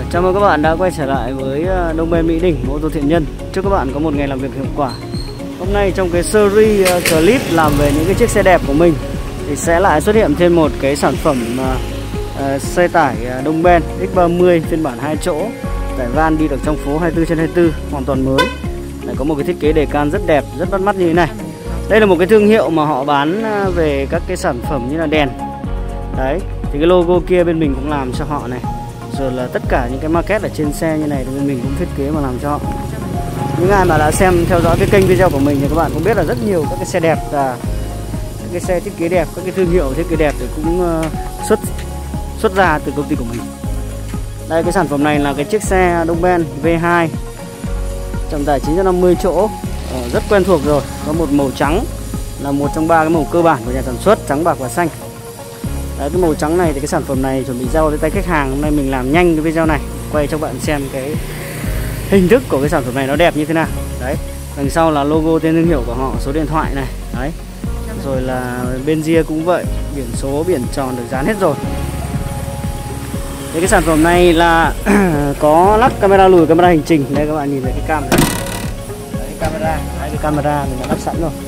Chào mừng các bạn đã quay trở lại với Đông Ben Mỹ Đình, ô tô thiện nhân. Chúc các bạn có một ngày làm việc hiệu quả. Hôm nay trong cái series clip làm về những cái chiếc xe đẹp của mình thì sẽ lại xuất hiện thêm một cái sản phẩm xe tải Đông Ben X30 phiên bản 2 chỗ, tải van đi được trong phố 24/24, hoàn toàn mới. Lại có một cái thiết kế đề can rất đẹp, rất bắt mắt như thế này. Đây là một cái thương hiệu mà họ bán về các cái sản phẩm như là đèn. Đấy, thì cái logo kia bên mình cũng làm cho họ này. Rồi là tất cả những cái market ở trên xe như này thì bên mình cũng thiết kế mà làm cho họ. Những ai mà đã theo dõi cái kênh video của mình thì các bạn cũng biết là rất nhiều các cái xe đẹp và các cái xe thiết kế đẹp, các cái thương hiệu thiết kế đẹp thì cũng xuất ra từ công ty của mình. Đây, cái sản phẩm này là cái chiếc xe Đông Ben V2 trọng tải 950 chỗ, rất quen thuộc rồi. Có một màu trắng là một trong ba cái màu cơ bản của nhà sản xuất, trắng, bạc và xanh. Đấy, cái màu trắng này thì cái sản phẩm này chuẩn bị giao tới tay khách hàng. Hôm nay mình làm nhanh cái video này, quay cho bạn xem cái hình thức của cái sản phẩm này nó đẹp như thế nào. Đấy, đằng sau là logo tên thương hiệu của họ, số điện thoại này. Đấy, rồi là bên ria cũng vậy, biển số, biển tròn được dán hết rồi. Đấy, cái sản phẩm này là có lắp camera lùi, camera hành trình. Đây các bạn nhìn thấy cái cam này. Đấy, cái camera mình đã lắp sẵn rồi.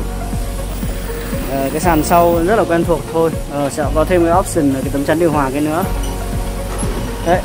Cái sàn sau rất là quen thuộc thôi, sẽ có thêm cái option là cái tấm chắn điều hòa cái nữa. Đấy.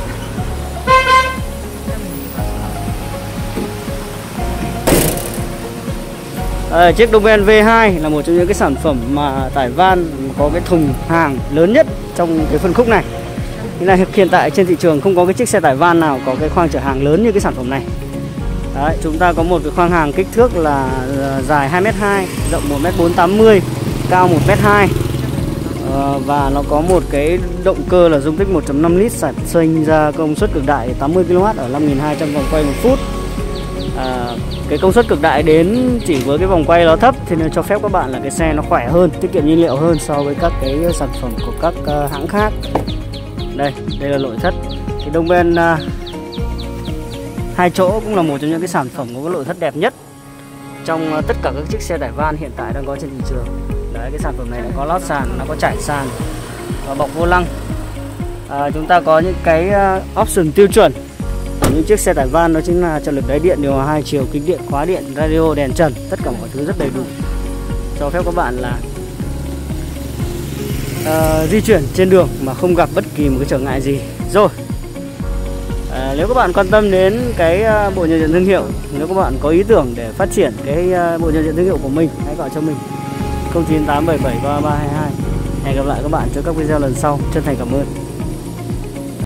Chiếc Đông Ben V2 là một trong những cái sản phẩm mà tải van có cái thùng hàng lớn nhất trong cái phân khúc này. Thế này, hiện tại trên thị trường không có cái chiếc xe tải van nào có cái khoang chở hàng lớn như cái sản phẩm này. Đấy, chúng ta có một cái khoang hàng kích thước là dài 2m2, rộng 1m480, cao 1m2, và nó có một cái động cơ là dung tích 1.5 lít sản sinh ra công suất cực đại 80 kW ở 5.200 vòng quay một phút. Cái công suất cực đại đến chỉ với cái vòng quay nó thấp thì nó cho phép các bạn là cái xe nó khỏe hơn, tiết kiệm nhiên liệu hơn so với các cái sản phẩm của các hãng khác. Đây là nội thất. Cái Đông Ben 2 chỗ cũng là một trong những cái sản phẩm có cái nội thất đẹp nhất trong tất cả các chiếc xe tải van hiện tại đang có trên thị trường. Đấy, cái sản phẩm này nó có lót sàn, nó có trải sàn và bọc vô lăng. Chúng ta có những cái option tiêu chuẩn của những chiếc xe tải van, đó chính là trợ lực đáy điện, điều hòa 2 chiều, kính điện, khóa điện, radio, đèn trần, tất cả mọi thứ rất đầy đủ, cho phép các bạn là di chuyển trên đường mà không gặp bất kỳ một cái trở ngại gì. Rồi, nếu các bạn quan tâm đến cái bộ nhận diện thương hiệu, nếu các bạn có ý tưởng để phát triển cái bộ nhận diện thương hiệu của mình, hãy gọi cho mình 0987733322. Hẹn gặp lại các bạn trong các video lần sau. Chân thành cảm ơn.